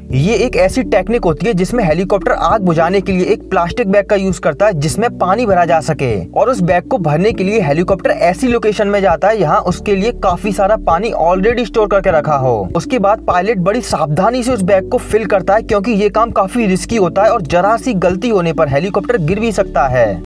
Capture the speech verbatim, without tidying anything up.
ये एक ऐसी टेक्निक होती है जिसमें हेलीकॉप्टर आग बुझाने के लिए एक प्लास्टिक बैग का यूज करता है जिसमें पानी भरा जा सके, और उस बैग को भरने के लिए हेलीकॉप्टर ऐसी लोकेशन में जाता है यहाँ उसके लिए काफी सारा पानी ऑलरेडी स्टोर करके रखा हो। उसके बाद पायलट बड़ी सावधानी से उस बैग को फिल करता है क्योंकि ये काम काफी रिस्की होता है और जरा सी गलती होने पर हेलीकॉप्टर गिर भी सकता है।